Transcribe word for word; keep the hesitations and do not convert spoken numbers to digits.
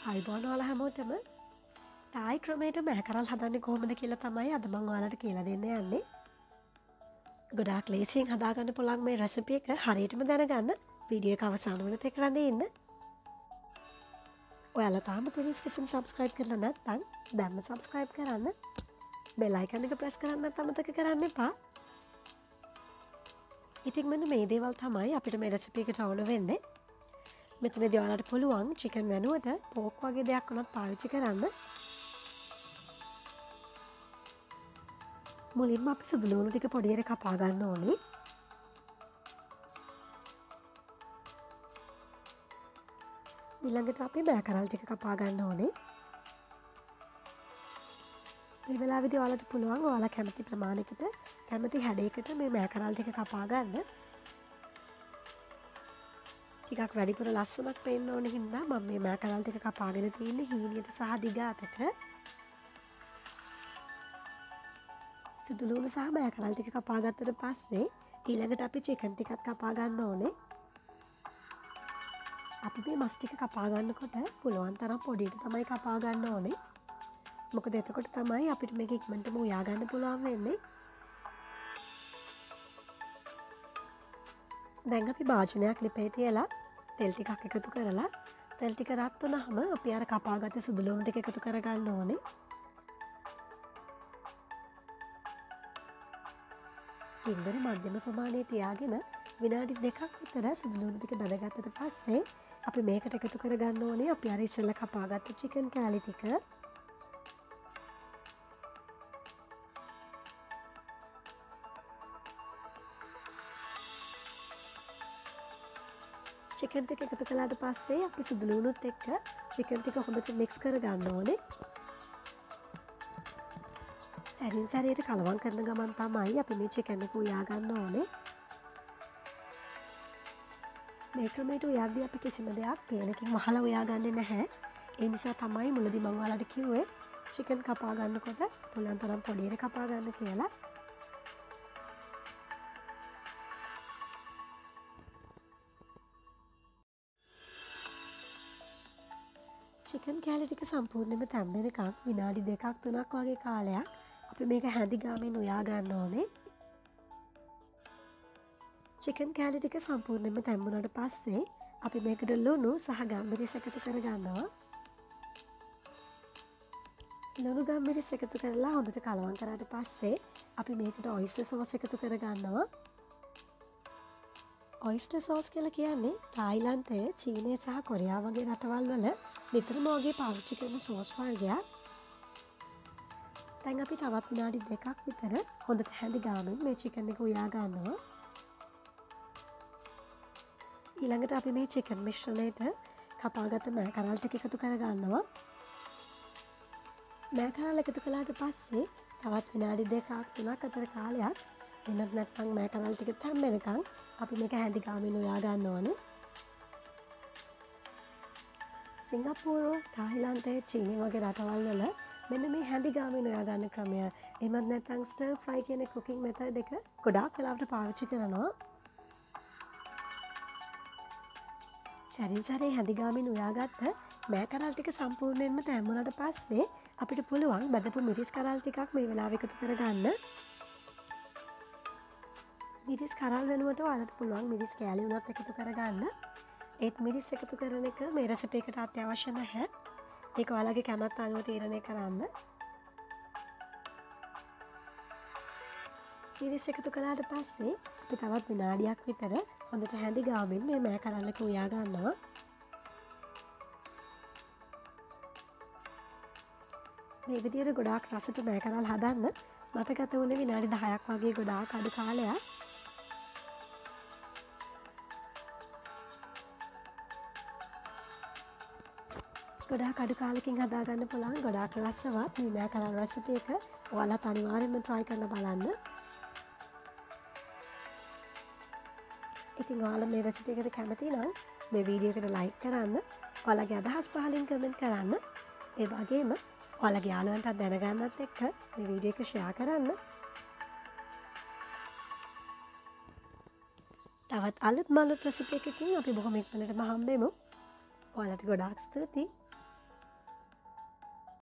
අයිබෝන් ඔයාලා හැමෝටම තායි ක්‍රමයට මෑකරල් හදන්නේ කොහොමද කියලා තමයි අද මම ඔයාලට කියලා දෙන්න යන්නේ. ගොඩාක් ලේසියෙන් හදාගන්න පුළුවන් මේ රෙසිපි එක හරියටම දැනගන්න වීඩියෝ එක අවසාන වෙනතෙක් රැඳී ඉන්න. ඔයාලා තාම තෙලිස් කිචන් සබ්ස්ක්‍රයිබ් කරලා නැත්නම් දැන්ම සබ්ස්ක්‍රයිබ් කරන්න. බෙල් අයිකන් එක ප්‍රෙස් කරන්නත් අමතක කරන්න එපා. ඉතින් මෙන්න මේ දේවල් තමයි අපිට මේ රෙසිපි එකට ඕන වෙන්නේ. මෙතනදී ඔයාලට පුළුවන් චිකන් වෙනුවට පෝක් වගේ දෙයක් උනත් පාවිච්චි කරන්න. මුලින්ම අපි සුදු ලුණු ටික පොඩියට කපා ගන්න ඕනේ. ඊළඟට අපි බෑකරල් ටික කපා ගන්න ඕනේ. මේ වෙලාවේදී ඔයාලට පුළුවන් ඔයාලා කැමති ප්‍රමාණයකට කැමති හැඩයකට මේ බෑකරල් ටික කපා ගන්න. ටිකක් වැඩිපුර ලස්සනක් පේන්න ඕන හින්දා මම මේ මෑකරල් ටික කපාගෙන තියෙන්නේ හීනියට සහ දිග අතට. සුදු ලුණු සහ මෑකරල් ටික කපා ගත්තට පස්සේ ඊළඟට අපි චිකන් ටිකත් කපා ගන්න ඕනේ. අපි මේ මස් ටික කපා ගන්නකොට පුළුවන් තරම් පොඩියට තමයි කපා ගන්න ඕනේ. මොකද එතකොට තමයි අපිට මේක ඉක්මනටම උයා ගන්න පුළුවන් වෙන්නේ. දැන් අපි භාජනයක් ලිපේ තියලා තෙල් ටිකක් එකතු කරලා තෙල් ටික රත් වුණාම අපි අර කපාගත්ත සුදු ලුණු ටික එකතු කරගන්න ඕනේ. ගින්දර මධ්‍යම ප්‍රමාණයේ තියාගෙන විනාඩි දෙකක් විතර සුදු ලුණු ටික බැදගත්තට පස්සේ අපි මේකට එකතු කරගන්න ඕනේ අපි අර ඉස්සෙල්ලා කපාගත්ත චිකන් කෑලි ටික. චිකන් ටික එකතු කළාට පස්සේ අපි සුදු ලුණුත් එක්ක චිකන් ටික හොඳට මික්ස් කරගන්න ඕනේ. සැරින් සැරේට කලවම් කරන ගමන් තමයි අපි මේ චිකන් එක උයා ගන්න ඕනේ. මේ ක්‍රමයට උයද්දී අපි කිසිම දෙයක් පේනකින් වහලා උයා ගන්නේ නැහැ. ඒ නිසා තමයි මුලදී මම ඔයාලට කිව්වේ චිකන් කපා ගන්නකොට පුළුවන් තරම් පොඩියට කපා ගන්න කියලා. චිකන් කෑලි ටික සම්පූර්ණයෙන්ම තැම්බෙනකන් විනාඩි දෙකක් තුනක් වගේ කාලයක් අපි මේක හැඳි ගාමින් උයා ගන්න ඕනේ. චිකන් කෑලි ටික සම්පූර්ණයෙන්ම තැම්බුණාට පස්සේ අපි මේකට ලුණු සහ ගම්මිරිස් එකතු කරගන්නවා. ලුණු ගම්මිරිස් එකතු කරලා හොඳට කලවම් කරාට පස්සේ අපි මේකට ඔයිස්ටර් සෝස් එකතු කරගන්නවා. ඔයිස්ටර් සෝස් කියලා කියන්නේ තායිලන්තය, චීනය සහ කොරියාව වගේ රටවල් වල නිතරම වගේ පාවිච්චි කරන සෝස් වර්ගයක්. දැන් අපි තවත් විනාඩි දෙකක් විතර හොඳට හැඳි ගාමින් මේ චිකන් එක උයා ගන්නවා. ඊළඟට අපි මේ චිකන් මිශ්‍රණයට කපාගත්ත මෑකරල් ටික එකතු කරගන්නවා. මෑකරල් එකතු කළාට පස්සේ තවත් විනාඩි දෙකක් තුනක් අතර කාලයක් එනත් නැත්නම් මෑකරල් ටික තැම්බෙනකන් අපි මේක හැඳි ගාමින් උයා ගන්න ඕනේ. සිංගප්පූරුව, තායිලන්තය, චීනය වගේ රටවල් වල මෙන්න මේ හැඳි ගාමින් උයා ගන්න ක්‍රමය එහෙමත් නැත්නම් ස්ටර් ෆ්‍රයි කියන කුකින් මෙතඩ් එක ගොඩාක් වෙලාවට පාවිච්චි කරනවා. සැරින් සැරේ හැඳි ගාමින් උයාගත්ත මෑකරල් ටික සම්පූර්ණයෙන්ම තැම්බුණාට පස්සේ අපිට පුළුවන් බදපු මිරිස් කරල් ටිකක් මේ වෙලාවේ එකතු කරගන්න. මිරිස් කරල් වෙනුවට ඔයාලට පුළුවන් මිරිස් කෑලි උනත් එකතු කරගන්න. ඒත් මිරිස් එකතු කරන එක මේ රෙසිපි එකට අත්‍යවශ්‍ය නැහැ. ඒක ඔයාලගේ කැමැත්ත අනුව තීරණය කරන්න. මිරිස් එකතු කළාට පස්සේ අපි තවත් විනාඩියක් විතර හොඳට හැඳි ගාමින් මේ මෑකරල් එක උයා ගන්නවා. මේ විදිහට ගොඩාක් රසට මෑකරල් හදන්න මට ගත වුණේ විනාඩි දහයක් වගේ ගොඩාක් අඩු කාලයක්. ගොඩාක් අඩු කාලෙකින් හදාගන්න පුළුවන් ගොඩාක් රසවත් මේ මෑකරල් රෙසිපි එක ඔයාලත් අනිවාර්යෙන්ම try කරලා බලන්න. ඉතින් ඔයාලා මේ රෙසිපි එකට කැමති නම් මේ වීඩියෝ එකට like කරන්න, ඔයාලගේ අදහස් පහලින් comment කරන්න. ඒ වගේම ඔයාලගේ යාළුවන්ටත් දැනගන්නත් එක්ක මේ වීඩියෝ එක share කරන්න. තවත් අලුත් මලුත් රෙසිපි එකකින් අපි බොහොම ඉක්මනටම හම්බෙමු. ඔයාලට ගොඩාක් ස්තුතියි.